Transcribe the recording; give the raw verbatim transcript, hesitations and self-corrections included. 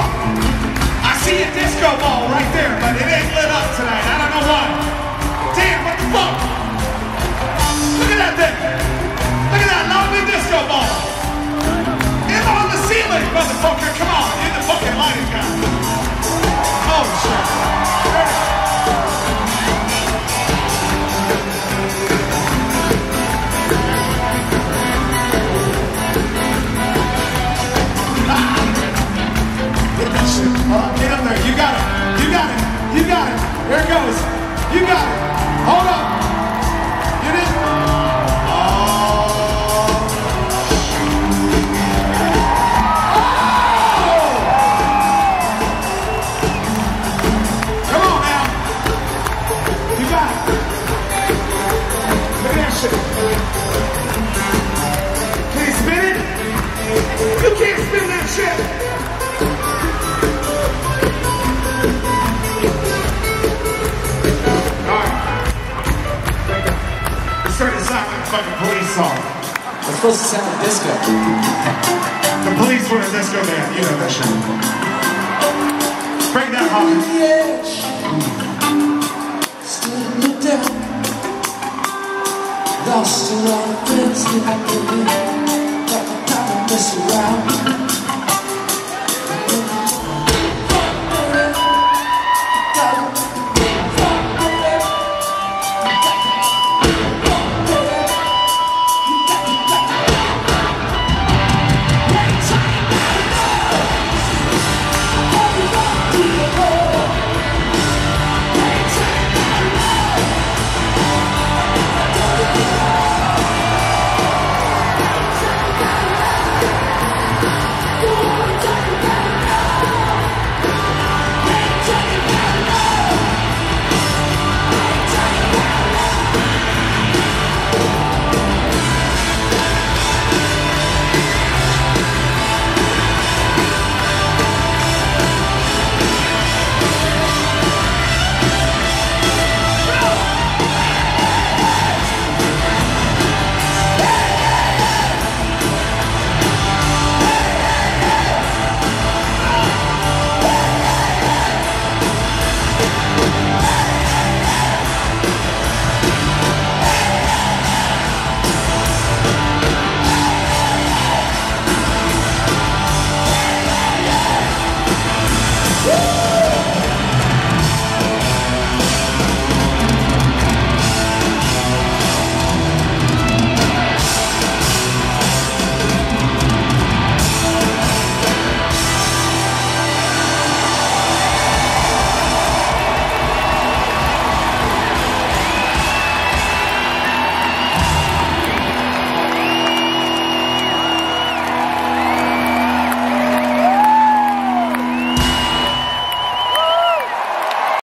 I see a disco ball right there, but it ain't lit up tonight. I don't know why. Damn, what the fuck? Look at that thing. Look at that lovely disco ball. It's on the ceiling, motherfucker. Come on, you're the fucking lighting guy. Oh, shit. Uh, get up there. You got it. You got it. You got it. There it goes. You got it. Hold up. You didn't. Oh. Oh. Come on now. You got it. Look at that shit. Can you spin it? You can't spin that shit. Starting to sound like a fucking police song. It's supposed to sound like disco. The police were a disco band, you know that shit. Break that hard. On the edge, stood and looked down. Lost a lot of friends that I could be. Got the time to mess around.